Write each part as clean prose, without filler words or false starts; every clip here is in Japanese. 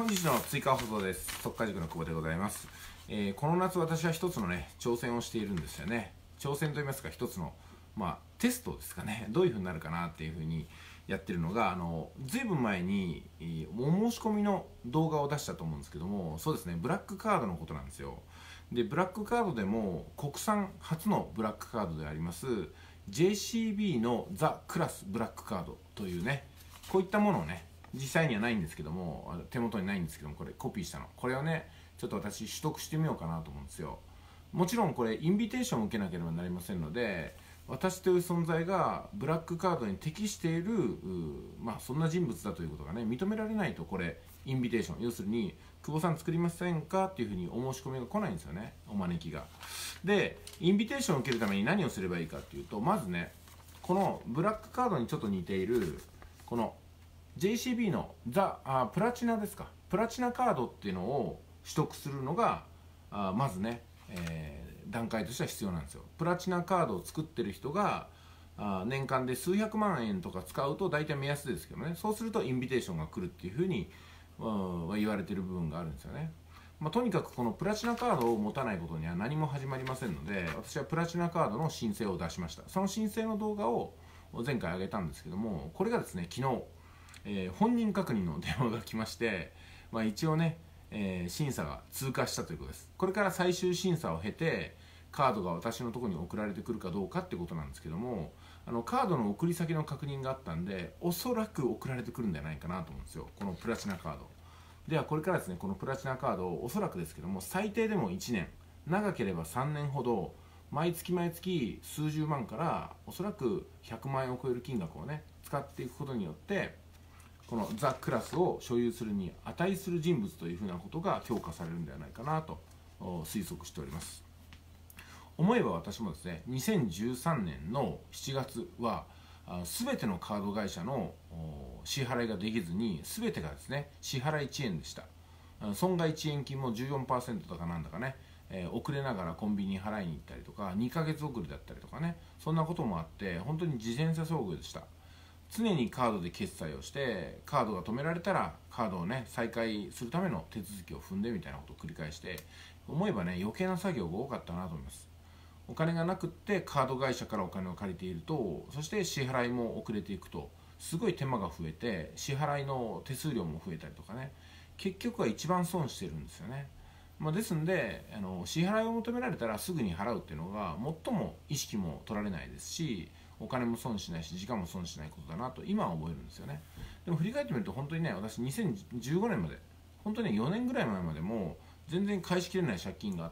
本日の追加放送です。特化塾の久保でございます。この夏私は一つのね挑戦をしているんですよね。挑戦といいますか一つのテストですかね。どういう風になるかなっていう風にやってるのがずいぶん前にお申し込みの動画を出したと思うんですけども、そうですね、ブラックカードのことなんですよ。でブラックカードでも国産初のブラックカードであります JCB のザ・クラスブラックカードというね、こういったものをね、実際にはないんですけども、手元にないんですけども、これコピーしたの、これをねちょっと私取得してみようかなと思うんですよ。もちろんこれインビテーションを受けなければなりませんので、私という存在がブラックカードに適しているそんな人物だということがね認められないと、これインビテーション、要するに久保さん作りませんかっていうふうにお申し込みが来ないんですよね、お招きが。でインビテーションを受けるために何をすればいいかっていうと、まずねこのブラックカードにちょっと似ているこの JCB のプラチナですか、プラチナカードっていうのを取得するのがまずね、段階としては必要なんですよ。プラチナカードを作ってる人が年間で数百万円とか使うと大体目安ですけどね、そうするとインビテーションが来るっていうふうに言われてる部分があるんですよね。とにかくこのプラチナカードを持たないことには何も始まりませんので、私はプラチナカードの申請を出しました。その申請の動画を前回上げたんですけども、これがですね昨日本人確認の電話が来まして、一応ね、審査が通過したということです。これから最終審査を経てカードが私のところに送られてくるかどうかってことなんですけども、カードの送り先の確認があったんで、おそらく送られてくるんじゃないかなと思うんですよ、このプラチナカードでは。これからですね、このプラチナカードをおそらくですけども、最低でも1年、長ければ3年ほど毎月毎月数十万からおそらく100万円を超える金額をね使っていくことによって、このザ・クラスを所有するに値する人物というふうなことが評価されるんではないかなと推測しております。思えば私もですね2013年の7月は全てのカード会社の支払いができずに、全てがですね支払い遅延でした。損害遅延金も 14% とかなんだかね、遅れながらコンビニに払いに行ったりとか、2ヶ月遅れだったりとかね、そんなこともあって本当に自転車遭遇でした。常にカードで決済をして、カードが止められたらカードをね再開するための手続きを踏んでみたいなことを繰り返して、思えばね余計な作業が多かったなと思います。お金がなくってカード会社からお金を借りていると、そして支払いも遅れていくと、すごい手間が増えて支払いの手数料も増えたりとかね、結局は一番損してるんですよね。ですんで支払いを求められたらすぐに払うっていうのが最も意識も取られないですし、お金も損しないし時間も損しないことだなと今は覚えるんですよね。でも振り返ってみると本当にね、私2015年まで、本当に4年ぐらい前までも全然返しきれない借金があって、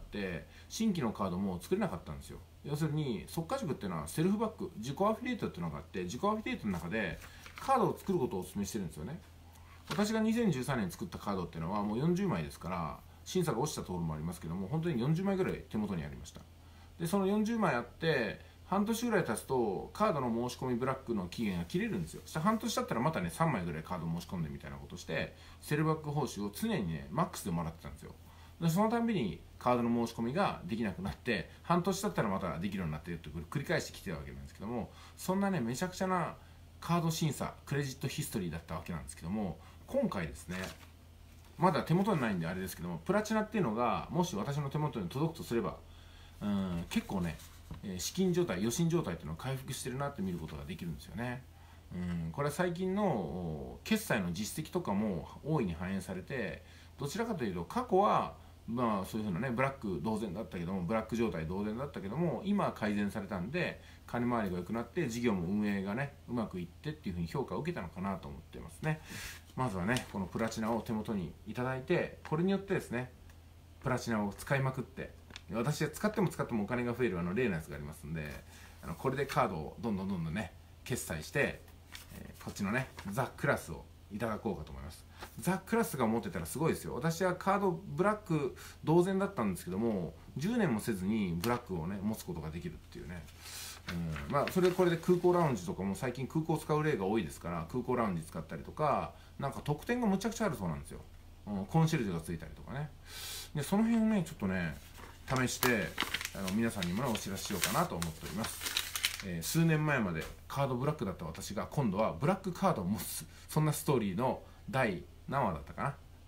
新規のカードも作れなかったんですよ。要するに速稼塾っていうのはセルフバック、自己アフィリエイトっていうのがあって、自己アフィリエイトの中でカードを作ることをお勧めしてるんですよね。私が2013年作ったカードっていうのはもう40枚ですから、審査が落ちたところもありますけども、本当に40枚ぐらい手元にありました。でその40枚あって半年ぐらい経つとカードの申し込みブラックの期限が切れるんですよ。そして半年経ったらまたね3枚ぐらいカード申し込んでみたいなことして、セルバック報酬を常にねマックスでもらってたんですよ。でそのたんびにカードの申し込みができなくなって、半年経ったらまたできるようになっていると繰り返してきてるわけなんですけども、そんなねめちゃくちゃなカード審査、クレジットヒストリーだったわけなんですけども、今回ですね、まだ手元にないんであれですけども、プラチナっていうのがもし私の手元に届くとすれば、結構ね資金状態、余震状態っていうのを回復してるなって見ることができるんですよね。これは最近の決済の実績とかも大いに反映されて、どちらかというと過去はそういうふうなねブラック同然だったけども、ブラック状態同然だったけども、今は改善されたんで金回りが良くなって事業も運営がねうまくいってっていうふうに評価を受けたのかなと思ってますね。まずはねこのプラチナを手元にいただいて、これによってですねプラチナを使いまくって、私は使っても使ってもお金が増える例のやつがありますんで、これでカードをどんどんね決済して、こっちのねザ・クラスをいただこうかと思います。ザ・クラスが持ってたらすごいですよ。私はカードブラック同然だったんですけども、10年もせずにブラックをね持つことができるっていうね、これで空港ラウンジとかも最近空港を使う例が多いですから、空港ラウンジ使ったりとか、なんか特典がむちゃくちゃあるそうなんですよ。コンシェルジュがついたりとかね。でその辺をねちょっとね試して皆さんにもお知らせしようかなと思っております。数年前までカードブラックだった私が今度はブラックカードを持つ、そんなストーリーの第何話だったかな、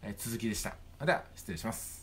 続きでした。では失礼します。